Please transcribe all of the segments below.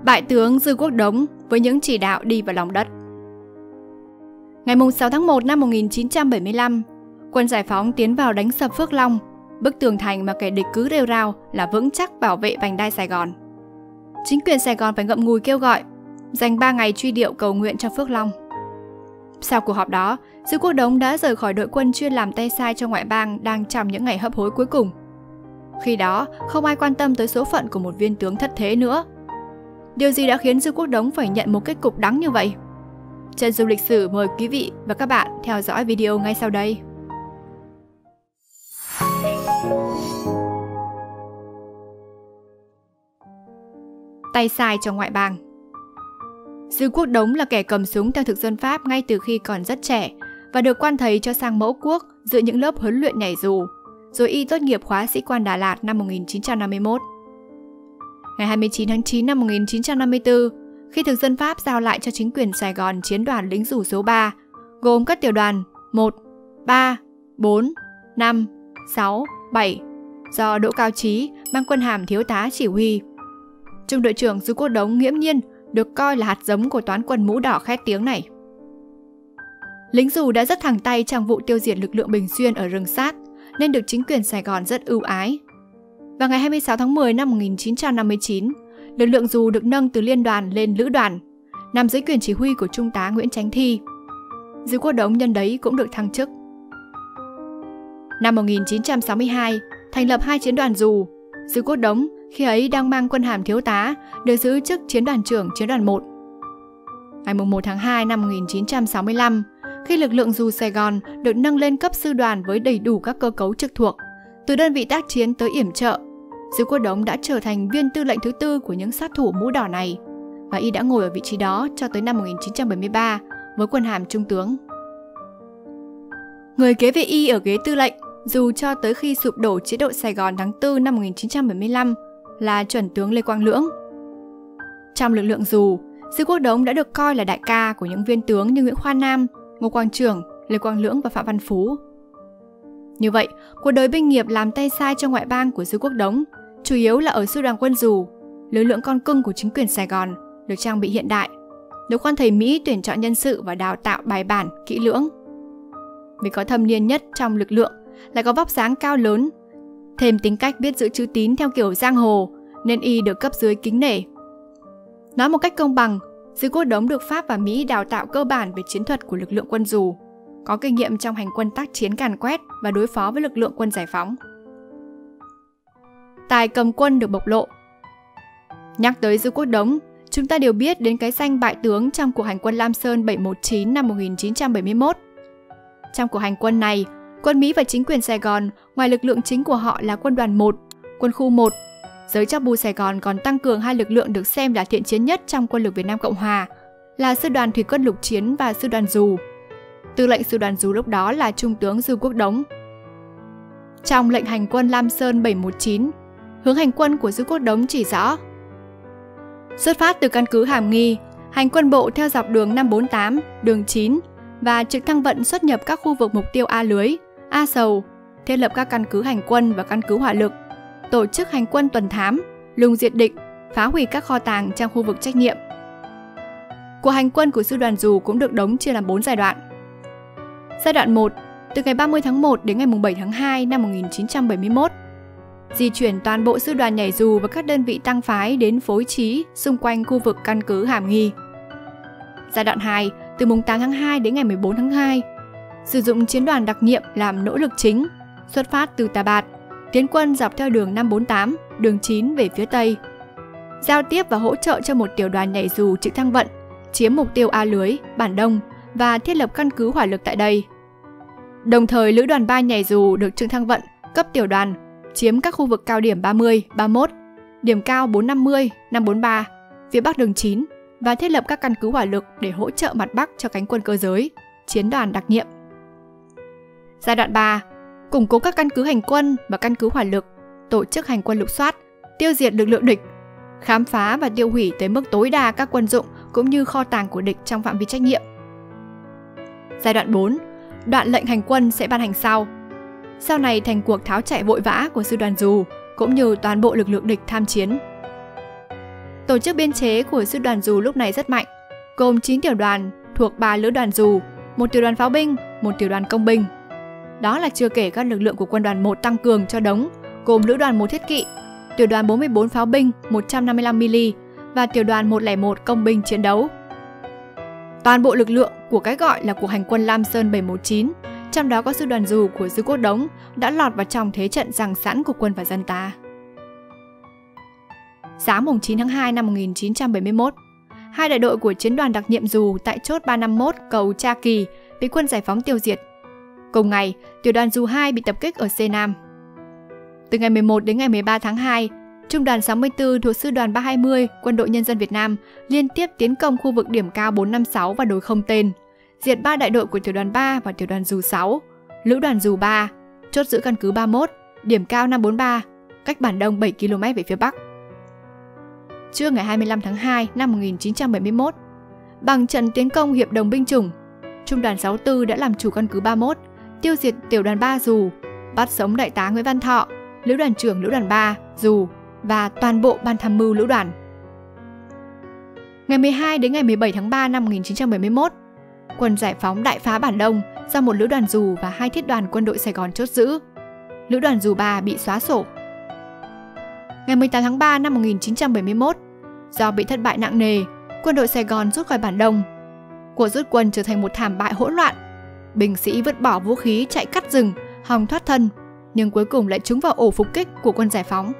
Bại tướng Dư Quốc Đống với những chỉ đạo đi vào lòng đất. Ngày 6 tháng 1 năm 1975, quân giải phóng tiến vào đánh sập Phước Long, bức tường thành mà kẻ địch cứ rêu rao là vững chắc bảo vệ vành đai Sài Gòn. Chính quyền Sài Gòn phải ngậm ngùi kêu gọi, dành 3 ngày truy điệu cầu nguyện cho Phước Long. Sau cuộc họp đó, Dư Quốc Đống đã rời khỏi đội quân chuyên làm tay sai cho ngoại bang đang trong những ngày hấp hối cuối cùng. Khi đó, không ai quan tâm tới số phận của một viên tướng thất thế nữa. Điều gì đã khiến Dư Quốc Đống phải nhận một kết cục đắng như vậy? Chân dung lịch sử mời quý vị và các bạn theo dõi video ngay sau đây. Tay sai cho ngoại bang. Dư Quốc Đống là kẻ cầm súng theo thực dân Pháp ngay từ khi còn rất trẻ và được quan thầy cho sang mẫu quốc dự những lớp huấn luyện nhảy dù, rồi y tốt nghiệp khóa sĩ quan Đà Lạt năm 1951. Ngày 29 tháng 9 năm 1954, khi thực dân Pháp giao lại cho chính quyền Sài Gòn chiến đoàn lính dù số 3, gồm các tiểu đoàn 1, 3, 4, 5, 6, 7, do Đỗ Cao Trí mang quân hàm thiếu tá chỉ huy. Trung đội trưởng Dư Quốc Đống nghiễm nhiên được coi là hạt giống của toán quân mũ đỏ khét tiếng này. Lính dù đã rất thẳng tay trong vụ tiêu diệt lực lượng Bình Xuyên ở rừng Sát, nên được chính quyền Sài Gòn rất ưu ái. Vào ngày 26 tháng 10 năm 1959, lực lượng dù được nâng từ liên đoàn lên lữ đoàn, nằm dưới quyền chỉ huy của Trung tá Nguyễn Chánh Thi. Dư Quốc Đống nhân đấy cũng được thăng chức. Năm 1962, thành lập 2 chiến đoàn dù. Dư Quốc Đống khi ấy đang mang quân hàm thiếu tá, được giữ chức chiến đoàn trưởng chiến đoàn 1. Ngày 1 tháng 2 năm 1965, khi lực lượng dù Sài Gòn được nâng lên cấp sư đoàn với đầy đủ các cơ cấu trực thuộc, từ đơn vị tác chiến tới yểm trợ, Dư Quốc Đống đã trở thành viên tư lệnh thứ 4 của những sát thủ mũ đỏ này, và y đã ngồi ở vị trí đó cho tới năm 1973 với quân hàm trung tướng. Người kế vị y ở ghế tư lệnh, dù cho tới khi sụp đổ chế độ Sài Gòn tháng 4 năm 1975, là chuẩn tướng Lê Quang Lưỡng. Trong lực lượng dù, Dư Quốc Đống đã được coi là đại ca của những viên tướng như Nguyễn Khoa Nam, Ngô Quang Trường, Lê Quang Lưỡng và Phạm Văn Phú. Như vậy, cuộc đời binh nghiệp làm tay sai cho ngoại bang của Dư Quốc Đống chủ yếu là ở sư đoàn quân dù, lực lượng con cưng của chính quyền Sài Gòn, được trang bị hiện đại, được quan thầy Mỹ tuyển chọn nhân sự và đào tạo bài bản, kỹ lưỡng. Vì có thâm niên nhất trong lực lượng, lại có vóc dáng cao lớn, thêm tính cách biết giữ chữ tín theo kiểu giang hồ, nên y được cấp dưới kính nể. Nói một cách công bằng, Dư Quốc Đống được Pháp và Mỹ đào tạo cơ bản về chiến thuật của lực lượng quân dù, có kinh nghiệm trong hành quân tác chiến càn quét và đối phó với lực lượng quân giải phóng. Tài cầm quân được bộc lộ. Nhắc tới Dư Quốc Đống, chúng ta đều biết đến cái danh bại tướng trong cuộc hành quân Lam Sơn 719 năm 1971. Trong cuộc hành quân này, quân Mỹ và chính quyền Sài Gòn, ngoài lực lượng chính của họ là quân đoàn 1, quân khu 1, giới chắc bù Sài Gòn còn tăng cường 2 lực lượng được xem là thiện chiến nhất trong quân lực Việt Nam Cộng Hòa, là sư đoàn thủy quân lục chiến và sư đoàn dù. Tư lệnh sư đoàn dù lúc đó là Trung tướng Dư Quốc Đống. Trong lệnh hành quân Lam Sơn 719, hướng hành quân của Dư Quốc Đống chỉ rõ: xuất phát từ căn cứ Hàm Nghi, hành quân bộ theo dọc đường 548, đường 9 và trực thăng vận xuất nhập các khu vực mục tiêu A Lưới, A Sầu, thiết lập các căn cứ hành quân và căn cứ hỏa lực, tổ chức hành quân tuần thám, lùng diệt địch, phá hủy các kho tàng trong khu vực trách nhiệm. Cuộc hành quân của sư đoàn dù cũng được Đống chia làm 4 giai đoạn. Giai đoạn 1, từ ngày 30 tháng 1 đến ngày 7 tháng 2 năm 1971, di chuyển toàn bộ sư đoàn nhảy dù và các đơn vị tăng phái đến phối trí xung quanh khu vực căn cứ Hàm Nghi. Giai đoạn 2, từ mùng 8 tháng 2 đến ngày 14 tháng 2, sử dụng chiến đoàn đặc nhiệm làm nỗ lực chính, xuất phát từ Tà Bạt, tiến quân dọc theo đường 548, đường 9 về phía Tây, giao tiếp và hỗ trợ cho một tiểu đoàn nhảy dù trực thăng vận, chiếm mục tiêu A Lưới, Bản Đông và thiết lập căn cứ hỏa lực tại đây. Đồng thời, lữ đoàn 3 nhảy dù được trực thăng vận cấp tiểu đoàn, chiếm các khu vực cao điểm 30, 31, điểm cao 450, 543, phía bắc đường 9 và thiết lập các căn cứ hỏa lực để hỗ trợ mặt Bắc cho cánh quân cơ giới, chiến đoàn đặc nhiệm. Giai đoạn 3, củng cố các căn cứ hành quân và căn cứ hỏa lực, tổ chức hành quân lục soát, tiêu diệt lực lượng địch, khám phá và tiêu hủy tới mức tối đa các quân dụng cũng như kho tàng của địch trong phạm vi trách nhiệm. Giai đoạn 4, đoạn lệnh hành quân sẽ ban hành sau này thành cuộc tháo chạy vội vã của sư đoàn dù cũng như toàn bộ lực lượng địch tham chiến. Tổ chức biên chế của sư đoàn dù lúc này rất mạnh, gồm 9 tiểu đoàn thuộc 3 lữ đoàn dù, 1 tiểu đoàn pháo binh, 1 tiểu đoàn công binh. Đó là chưa kể các lực lượng của quân đoàn 1 tăng cường cho Đống, gồm lữ đoàn 1 thiết kỵ, tiểu đoàn 44 pháo binh 155mm và tiểu đoàn 101 công binh chiến đấu. Toàn bộ lực lượng của cái gọi là cuộc hành quân Lam Sơn 719, trong đó có sư đoàn dù của Dư Quốc Đống, đã lọt vào trong thế trận giằng sẵn của quân và dân ta. Sáng 9 tháng 2 năm 1971, hai đại đội của chiến đoàn đặc nhiệm dù tại chốt 351 cầu Cha Kỳ bị quân giải phóng tiêu diệt. Cùng ngày, tiểu đoàn dù 2 bị tập kích ở C Nam. Từ ngày 11 đến ngày 13 tháng 2, Trung đoàn 64 thuộc Sư đoàn 320 Quân đội Nhân dân Việt Nam liên tiếp tiến công khu vực điểm cao 456 và đồi không tên, diệt 3 đại đội của tiểu đoàn 3 và tiểu đoàn dù 6, lữ đoàn dù 3, chốt giữ căn cứ 31, điểm cao 543, cách Bản Đông 7 km về phía Bắc. Trưa ngày 25 tháng 2 năm 1971, bằng trận tiến công hiệp đồng binh chủng, Trung đoàn 64 đã làm chủ căn cứ 31, tiêu diệt tiểu đoàn 3 dù, bắt sống đại tá Nguyễn Văn Thọ, lữ đoàn trưởng lữ đoàn 3 dù và toàn bộ ban tham mưu lữ đoàn. Ngày 12 đến ngày 17 tháng 3 năm 1971, quân giải phóng đại phá Bản Đông do một lữ đoàn dù và 2 thiết đoàn quân đội Sài Gòn chốt giữ. Lữ đoàn dù 3 bị xóa sổ. Ngày 18 tháng 3 năm 1971, do bị thất bại nặng nề, quân đội Sài Gòn rút khỏi Bản Đông. Cuộc rút quân trở thành một thảm bại hỗn loạn. Binh sĩ vứt bỏ vũ khí chạy cắt rừng, hòng thoát thân, nhưng cuối cùng lại trúng vào ổ phục kích của quân giải phóng.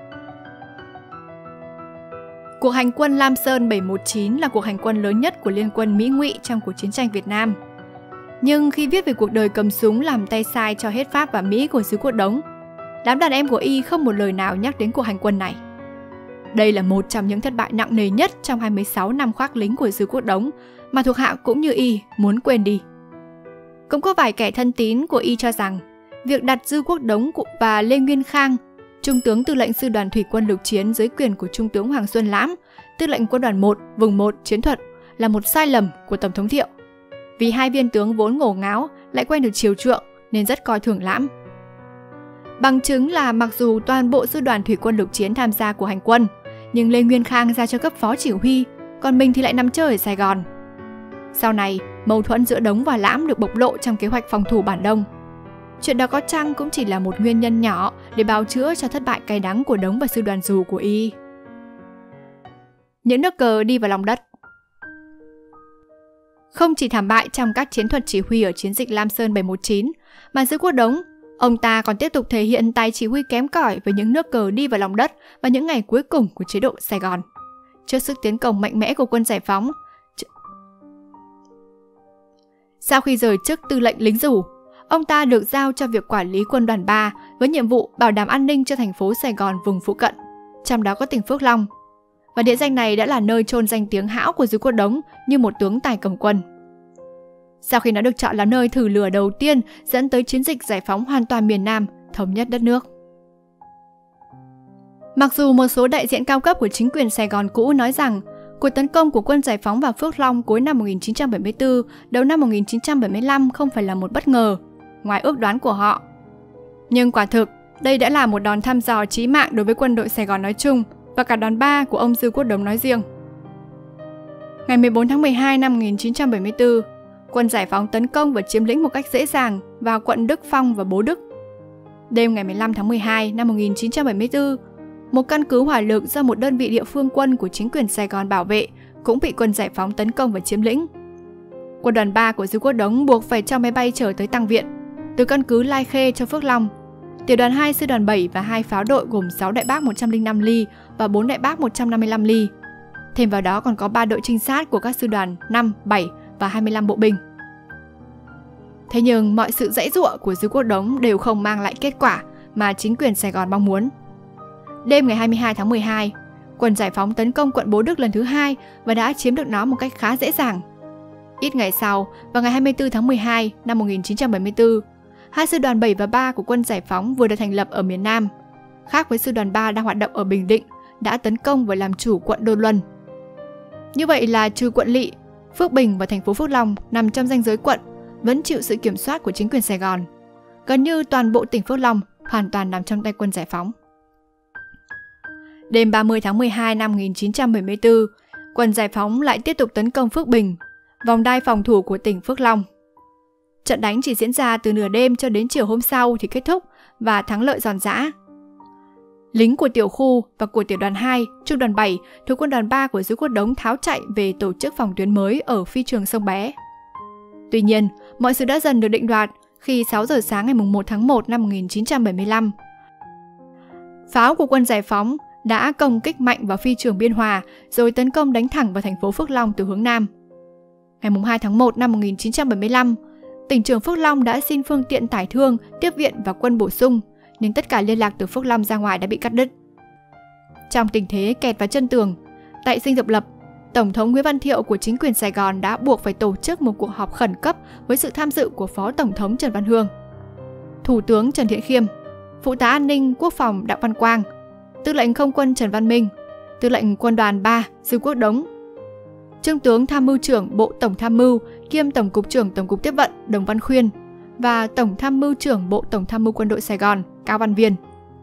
Cuộc hành quân Lam Sơn 719 là cuộc hành quân lớn nhất của Liên quân Mỹ-Ngụy trong cuộc chiến tranh Việt Nam. Nhưng khi viết về cuộc đời cầm súng làm tay sai cho hết Pháp và Mỹ của Dư Quốc Đống, đám đàn em của Y không một lời nào nhắc đến cuộc hành quân này. Đây là một trong những thất bại nặng nề nhất trong 26 năm khoác lính của Dư Quốc Đống mà thuộc hạ cũng như Y muốn quên đi. Cũng có vài kẻ thân tín của Y cho rằng việc đặt Dư Quốc Đống và Lê Nguyên Khang, Trung tướng tư lệnh sư đoàn thủy quân lục chiến dưới quyền của Trung tướng Hoàng Xuân Lãm, tư lệnh quân đoàn 1, vùng 1 chiến thuật là một sai lầm của Tổng thống Thiệu. Vì hai viên tướng vốn ngổ ngáo lại quen được chiều chuộng nên rất coi thường Lãm. Bằng chứng là mặc dù toàn bộ sư đoàn thủy quân lục chiến tham gia cuộc hành quân, nhưng Lê Nguyên Khang ra cho cấp phó chỉ huy, còn mình thì lại nằm chơi ở Sài Gòn. Sau này, mâu thuẫn giữa Đống và Lãm được bộc lộ trong kế hoạch phòng thủ Bản Đông. Chuyện đó có chăng cũng chỉ là một nguyên nhân nhỏ để bào chữa cho thất bại cay đắng của Đống và sư đoàn dù của Y. Những nước cờ đi vào lòng đất. Không chỉ thảm bại trong các chiến thuật chỉ huy ở chiến dịch Lam Sơn 719, mà Dư Quốc Đống, ông ta còn tiếp tục thể hiện tài chỉ huy kém cỏi với những nước cờ đi vào lòng đất vào những ngày cuối cùng của chế độ Sài Gòn. Trước sức tiến công mạnh mẽ của quân giải phóng, sau khi rời chức tư lệnh lính dù, ông ta được giao cho việc quản lý quân đoàn 3 với nhiệm vụ bảo đảm an ninh cho thành phố Sài Gòn vùng phụ cận, trong đó có tỉnh Phước Long. Và địa danh này đã là nơi chôn danh tiếng hão của Dư Quốc Đống như một tướng tài cầm quân. Sau khi nó được chọn là nơi thử lửa đầu tiên dẫn tới chiến dịch giải phóng hoàn toàn miền Nam, thống nhất đất nước. Mặc dù một số đại diện cao cấp của chính quyền Sài Gòn cũ nói rằng cuộc tấn công của quân giải phóng vào Phước Long cuối năm 1974, đầu năm 1975 không phải là một bất ngờ, ngoài ước đoán của họ. Nhưng quả thực, đây đã là một đòn thăm dò chí mạng đối với quân đội Sài Gòn nói chung và cả đoàn 3 của ông Dư Quốc Đống nói riêng. Ngày 14 tháng 12 năm 1974, quân giải phóng tấn công và chiếm lĩnh một cách dễ dàng vào quận Đức Phong và Bố Đức. Đêm ngày 15 tháng 12 năm 1974, một căn cứ hỏa lực do một đơn vị địa phương quân của chính quyền Sài Gòn bảo vệ cũng bị quân giải phóng tấn công và chiếm lĩnh. Quân đoàn 3 của Dư Quốc Đống buộc phải cho máy bay chở tới tăng viện, từ căn cứ Lai Khê cho Phước Long. Tiểu đoàn 2 sư đoàn 7 và 2 pháo đội gồm 6 đại bác 105 ly và 4 đại bác 155 ly. Thêm vào đó còn có 3 đội trinh sát của các sư đoàn 5, 7 và 25 bộ binh. Thế nhưng mọi sự giãy giụa của Dư Quốc Đống đều không mang lại kết quả mà chính quyền Sài Gòn mong muốn. Đêm ngày 22 tháng 12, quân giải phóng tấn công quận Bố Đức lần thứ 2 và đã chiếm được nó một cách khá dễ dàng. Ít ngày sau, vào ngày 24 tháng 12 năm 1974, hai sư đoàn 7 và 3 của quân giải phóng vừa được thành lập ở miền Nam, khác với sư đoàn 3 đang hoạt động ở Bình Định, đã tấn công và làm chủ quận Đô Luân. Như vậy là trừ quận Lỵ, Phước Bình và thành phố Phước Long nằm trong ranh giới quận, vẫn chịu sự kiểm soát của chính quyền Sài Gòn. Gần như toàn bộ tỉnh Phước Long hoàn toàn nằm trong tay quân giải phóng. đêm 30 tháng 12 năm 1974, quân Giải phóng lại tiếp tục tấn công Phước Bình, vòng đai phòng thủ của tỉnh Phước Long. Trận đánh chỉ diễn ra từ nửa đêm cho đến chiều hôm sau thì kết thúc và thắng lợi giòn giã. Lính của tiểu khu và của tiểu đoàn 2, trung đoàn 7 thuộc quân đoàn 3 của Dương Quốc Đống tháo chạy về tổ chức phòng tuyến mới ở phi trường Sông Bé. Tuy nhiên, mọi sự đã dần được định đoạt khi 6 giờ sáng ngày 1 tháng 1 năm 1975. Pháo của quân Giải phóng đã công kích mạnh vào phi trường Biên Hòa rồi tấn công đánh thẳng vào thành phố Phước Long từ hướng Nam. Ngày 2 tháng 1 năm 1975, tỉnh trưởng Phước Long đã xin phương tiện tải thương, tiếp viện và quân bổ sung, nhưng tất cả liên lạc từ Phước Long ra ngoài đã bị cắt đứt. Trong tình thế kẹt vào chân tường, tại Dinh Độc Lập, Tổng thống Nguyễn Văn Thiệu của chính quyền Sài Gòn đã buộc phải tổ chức một cuộc họp khẩn cấp với sự tham dự của Phó Tổng thống Trần Văn Hương, Thủ tướng Trần Thiện Khiêm, Phụ tá An ninh Quốc phòng Đặng Văn Quang, Tư lệnh Không quân Trần Văn Minh, Tư lệnh Quân đoàn 3 Dương Quốc Đống, Trung tướng Tham mưu trưởng Bộ Tổng tham mưu kiêm Tổng cục trưởng Tổng cục Tiếp vận Đồng Văn Khuyên và Tổng tham mưu trưởng Bộ Tổng tham mưu Quân đội Sài Gòn Cao Văn Viên.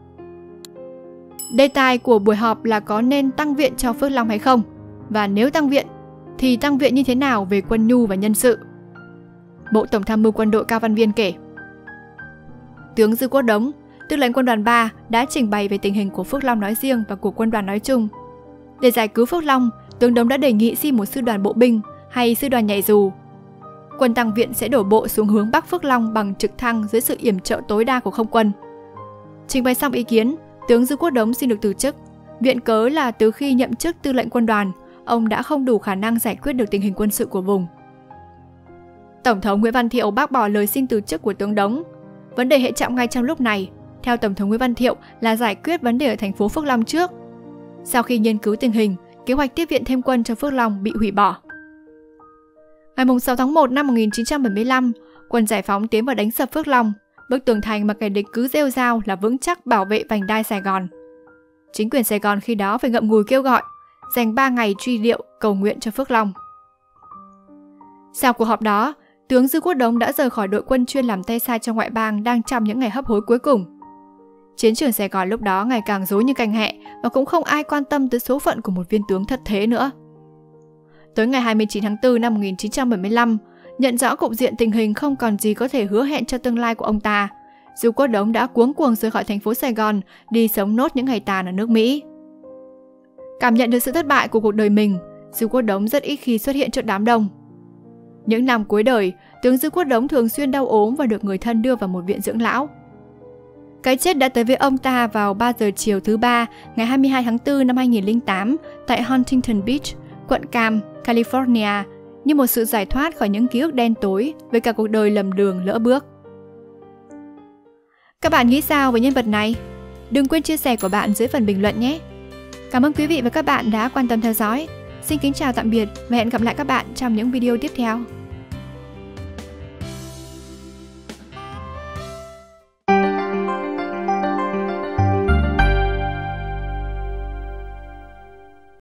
Đề tài của buổi họp là có nên tăng viện cho Phước Long hay không, và nếu tăng viện thì tăng viện như thế nào về quân nhu và nhân sự. Bộ Tổng tham mưu Quân đội Cao Văn Viên kể: Tướng Dương Quốc Đống, Tư lệnh Quân đoàn 3 đã trình bày về tình hình của Phước Long nói riêng và của quân đoàn nói chung. Để giải cứu Phước Long, tướng Đống đã đề nghị xin một sư đoàn bộ binh hay sư đoàn nhảy dù. Quân tăng viện sẽ đổ bộ xuống hướng Bắc Phước Long bằng trực thăng dưới sự yểm trợ tối đa của không quân. Trình bày xong ý kiến, tướng Dương Quốc Đống xin được từ chức. Viện cớ là từ khi nhậm chức tư lệnh quân đoàn, ông đã không đủ khả năng giải quyết được tình hình quân sự của vùng. Tổng thống Nguyễn Văn Thiệu bác bỏ lời xin từ chức của tướng Đống. Vấn đề hệ trọng ngay trong lúc này, theo Tổng thống Nguyễn Văn Thiệu, là giải quyết vấn đề ở thành phố Phước Long trước. Sau khi nghiên cứu tình hình, kế hoạch tiếp viện thêm quân cho Phước Long bị hủy bỏ. Ngày 6 tháng 1 năm 1975, quân Giải phóng tiến vào đánh sập Phước Long, bức tường thành mà kẻ địch cứ rêu rao là vững chắc bảo vệ vành đai Sài Gòn. Chính quyền Sài Gòn khi đó phải ngậm ngùi kêu gọi, dành 3 ngày truy điệu cầu nguyện cho Phước Long. Sau cuộc họp đó, tướng Dương Quốc Đống đã rời khỏi đội quân chuyên làm tay sai cho ngoại bang đang trong những ngày hấp hối cuối cùng. Chiến trường Sài Gòn lúc đó ngày càng rối như canh hẹ và cũng không ai quan tâm tới số phận của một viên tướng thất thế nữa. Tới ngày 29 tháng 4 năm 1975, nhận rõ cục diện tình hình không còn gì có thể hứa hẹn cho tương lai của ông ta, Dương Quốc Đống đã cuống cuồng rời khỏi thành phố Sài Gòn đi sống nốt những ngày tàn ở nước Mỹ. Cảm nhận được sự thất bại của cuộc đời mình, Dương Quốc Đống rất ít khi xuất hiện trước đám đông. Những năm cuối đời, tướng Dương Quốc Đống thường xuyên đau ốm và được người thân đưa vào một viện dưỡng lão. Cái chết đã tới với ông ta vào 3 giờ chiều thứ Ba, ngày 22 tháng 4 năm 2008 tại Huntington Beach, quận Cam, California, như một sự giải thoát khỏi những ký ức đen tối với cả cuộc đời lầm đường lỡ bước. Các bạn nghĩ sao về nhân vật này? Đừng quên chia sẻ của bạn dưới phần bình luận nhé! Cảm ơn quý vị và các bạn đã quan tâm theo dõi. Xin kính chào tạm biệt và hẹn gặp lại các bạn trong những video tiếp theo.